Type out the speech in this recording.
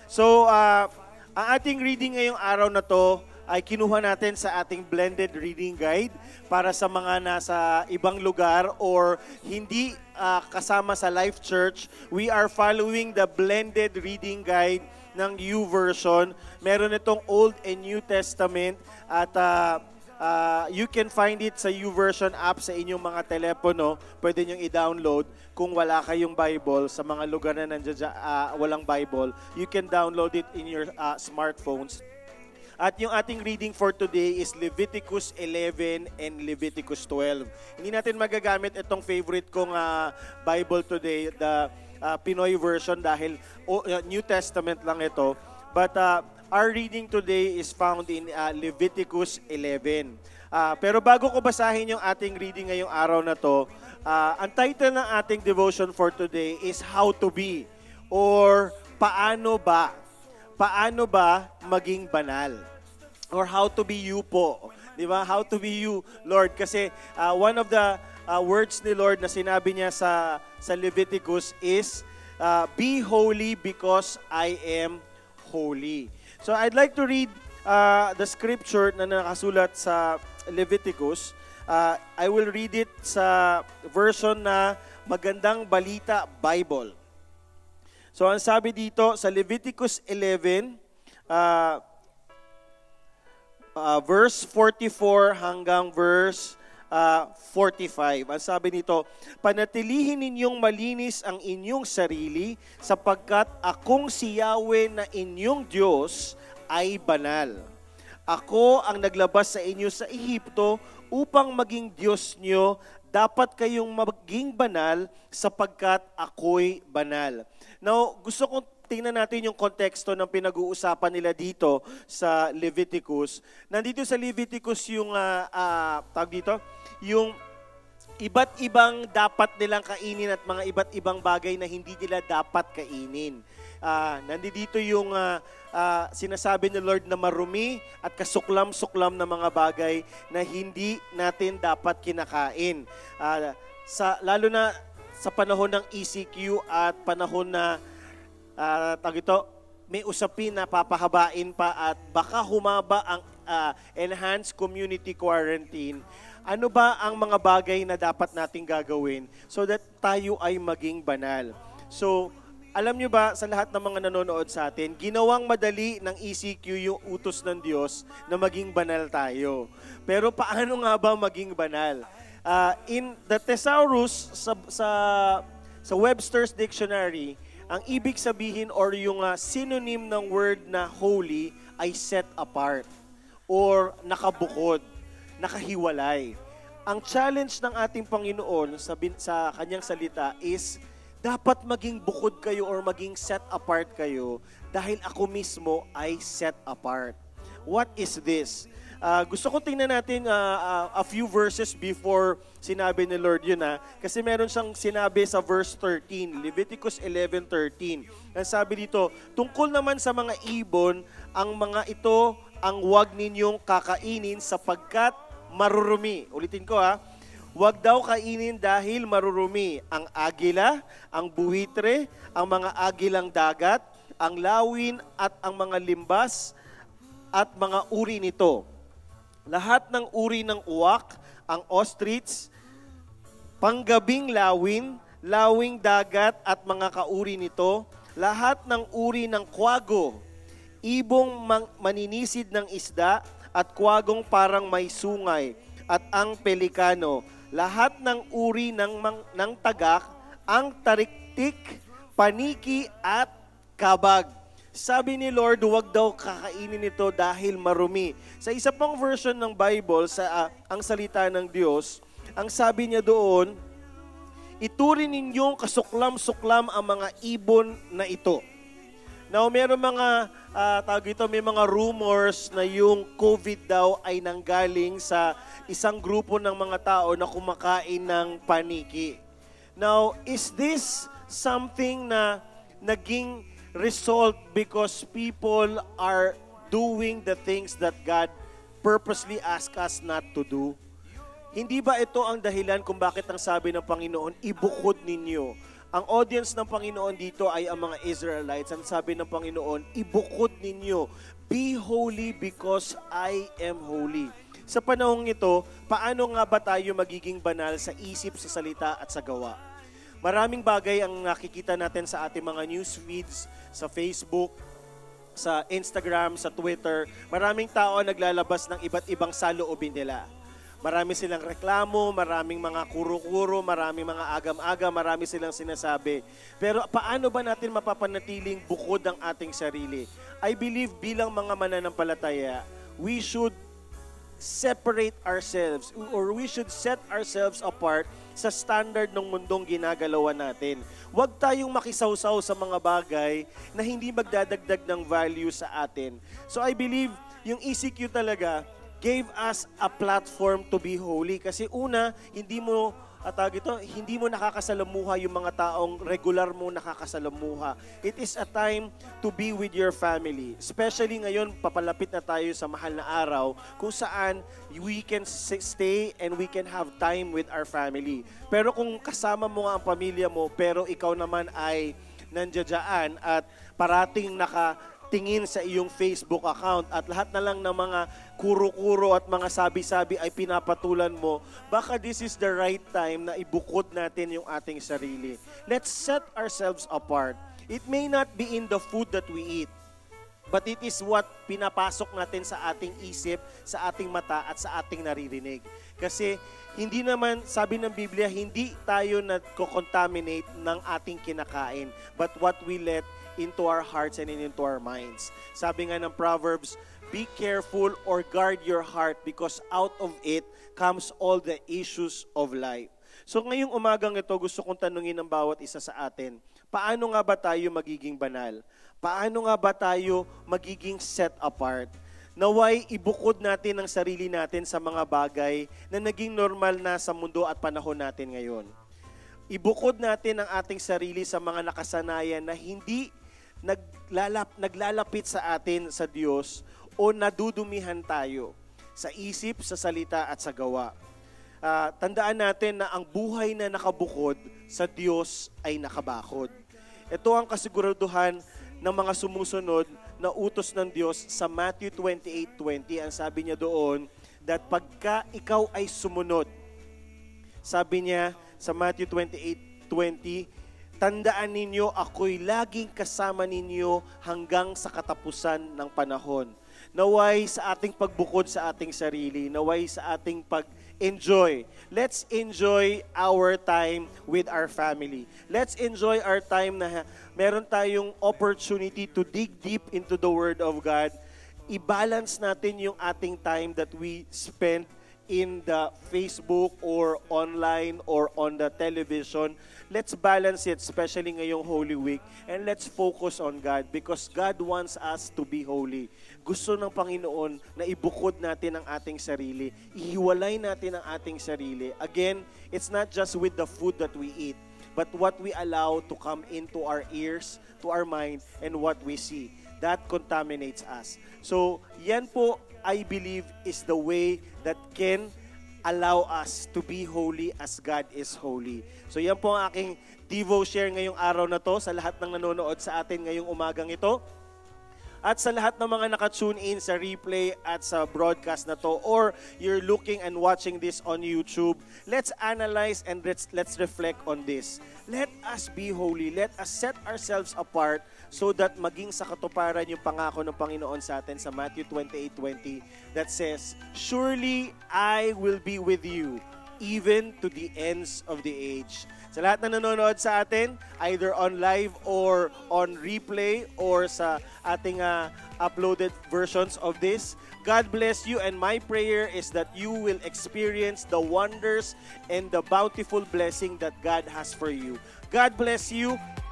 So, ang ating reading ngayong araw na to ay kinuha natin sa ating blended reading guide para sa mga nasa ibang lugar or hindi kasama sa Life Church. We are following the blended reading guide ng YouVersion. Meron itong Old and New Testament at you can find it sa YouVersion app sa inyong mga telepono. Pwede nyo i-download kung wala kayong Bible sa mga lugar na nandiyan walang Bible. You can download it in your smartphones. At yung ating reading for today is Leviticus 11 and Leviticus 12. Hindi natin magagamit itong favorite kong Bible today, the Pinoy version dahil New Testament lang ito. But our reading today is found in Leviticus 11. Pero bago ko basahin yung ating reading ngayong araw na to, ang title ng ating devotion for today is How to Be or Paano Ba? Paano ba maging banal? Or how to be you po. Di ba? How to be you, Lord. Kasi one of the words ni Lord na sinabi niya sa Leviticus is, be holy because I am holy. So I'd like to read the scripture na nakasulat sa Leviticus. I will read it sa version na Magandang Balita Bible. So ang sabi dito sa Leviticus 11, verse 44 hanggang verse 45. Ang sabi nito, panatilihin ninyong malinis ang inyong sarili sapagkat akong si Yahweh na inyong Diyos ay banal. Ako ang naglabas sa inyo sa Ehipto upang maging Diyos nyo. Dapat kayong maging banal sapagkat ako'y banal. Now, gusto kong tingnan natin yung konteksto ng pinag-uusapan nila dito sa Leviticus. Nandito sa Leviticus yung, tawag dito, yung iba't ibang dapat nilang kainin at mga iba't ibang bagay na hindi nila dapat kainin. Nandito yung sinasabi ni Lord na marumi at kasuklam-suklam na mga bagay na hindi natin dapat kinakain. Lalo na sa panahon ng ECQ at panahon na may usapin na papahabain pa at baka humaba ang enhanced community quarantine. Ano ba ang mga bagay na dapat nating gagawin so that tayo ay maging banal? So, alam nyo ba sa lahat ng mga nanonood sa atin, ginawang madali ng ECQ yung utos ng Diyos na maging banal tayo. Pero paano nga ba maging banal? In the Thesaurus, sa Webster's Dictionary, ang ibig sabihin or yung synonym ng word na holy ay set apart or nakabukod, nakahiwalay. Ang challenge ng ating Panginoon sa kanyang salita is dapat maging bukod kayo or maging set apart kayo dahil ako mismo ay set apart. What is this? Gusto ko tingnan natin a few verses before sinabi ni Lord yun kasi meron siyang sinabi sa verse 13, Leviticus 11:13. Ang sabi dito, tungkol naman sa mga ibon, ang mga ito ang huwag ninyong kakainin sapagkat marurumi. Ulitin ko huwag daw kainin dahil marurumi ang agila, ang buwitre, ang mga agilang dagat, ang lawin at ang mga limbas at mga uri nito. Lahat ng uri ng uwak, ang ostrich, panggabing lawin, lawing dagat at mga kauri nito, lahat ng uri ng kwago, ibong maninisid ng isda at kwagong parang may sungay, at ang pelikano, lahat ng uri ng tagak, ang tariktik, paniki at kabag. Sabi ni Lord, huwag daw kakainin ito dahil marumi. Sa isa pang version ng Bible, ang salita ng Diyos, ang sabi niya doon, ituring ninyong kasuklam-suklam ang mga ibon na ito. Now, meron mga, may mga rumors na yung COVID daw ay nanggaling sa isang grupo ng mga tao na kumakain ng paniki. Now, is this something na naging result because people are doing the things that God purposely asked us not to do? Hindi ba ito ang dahilan kung bakit ang sabi ng Panginoon, ibukod ninyo Ang audience ng Panginoon dito ay ang mga Israelites. Ang sabi ng Panginoon, ibukod ninyo, be holy because I am holy. Sa panahong ito, paano nga ba tayo magiging banal sa isip, sa salita at sa gawa? Maraming bagay ang nakikita natin sa ating mga news feeds, sa Facebook, sa Instagram, sa Twitter. Maraming tao naglalabas ng iba't ibang saloobin nila. Marami silang reklamo, maraming mga kuro-kuro, maraming mga agam-agam, marami silang sinasabi. Pero paano ba natin mapapanatiling bukod ang ating sarili? I believe bilang mga mananampalataya, we should separate ourselves or we should set ourselves apart sa standard ng mundong ginagalawan natin. Huwag tayong makisawsaw sa mga bagay na hindi magdadagdag ng value sa atin. So I believe yung ECQ talaga gave us a platform to be holy. Kasi una, hindi mo nakakasalamuha yung mga taong regular mo nakakasalamuha. It is a time to be with your family. Especially ngayon, papalapit na tayo sa mahal na araw kung saan we can stay and we can have time with our family. Pero kung kasama mo nga ang pamilya mo, pero ikaw naman ay nandiyan at parating tingin sa iyong Facebook account at lahat na lang ng mga kuro-kuro at mga sabi-sabi ay pinapatulan mo, baka this is the right time na ibukod natin yung ating sarili. Let's set ourselves apart. It may not be in the food that we eat, but it is what pinapasok natin sa ating isip, sa ating mata at sa ating naririnig. Kasi hindi naman, sabi ng Biblia, hindi tayo nagko-contaminate ng ating kinakain, but what we let into our hearts and into our minds. Sabi nga ng Proverbs, be careful or guard your heart because out of it comes all the issues of life. So ngayong umagang ito, gusto kong tanungin ng bawat isa sa atin, paano nga ba tayo magiging banal? Paano nga ba tayo magiging set apart? Naway ibukod natin ang sarili natin sa mga bagay na naging normal na sa mundo at panahon natin ngayon. Ibukod natin ang ating sarili sa mga nakasanayan na hindi naglalapit sa atin sa Diyos o nadudumihan tayo sa isip, sa salita at sa gawa. Tandaan natin na ang buhay na nakabukod sa Diyos ay nakabakod. Ito ang kasiguraduhan ng mga sumusunod na utos ng Diyos sa Matthew 28:20. Ang sabi niya doon, that pagka ikaw ay sumunod, sabi niya sa Matthew 28:20, tandaan ninyo, ako'y laging kasama ninyo hanggang sa katapusan ng panahon. Naway sa ating pagbukod sa ating sarili, naway sa ating pag-enjoy. Let's enjoy our time with our family. Let's enjoy our time na meron tayong opportunity to dig deep into the Word of God. I-balance natin yung ating time that we spend in the Facebook or online or on the television. Let's balance it, especially ngayong Holy Week, and let's focus on God because God wants us to be holy. Gusto ng Panginoon na ibukod natin ang ating sarili, ihiwalay natin ang ating sarili. Again, it's not just with the food that we eat, but what we allow to come into our ears, to our mind, and what we see. That contaminates us. So, yan po, I believe, is the way that can allow us to be holy as God is holy. So yan po ang aking Devo share ngayong araw na to sa lahat ng nanonood sa atin ngayong umagang ito. At sa lahat ng mga naka-tune in sa replay at sa broadcast na to, or you're looking and watching this on YouTube, let's analyze and let's reflect on this. Let us be holy. Let us set ourselves apart so that maging sa katuparan yung pangako ng Panginoon sa atin sa Matthew 28:20 that says, surely I will be with you even to the ends of the age. Sa lahat na nanonood sa atin, either on live or on replay or sa ating uploaded versions of this, God bless you, and my prayer is that you will experience the wonders and the bountiful blessing that God has for you. God bless you.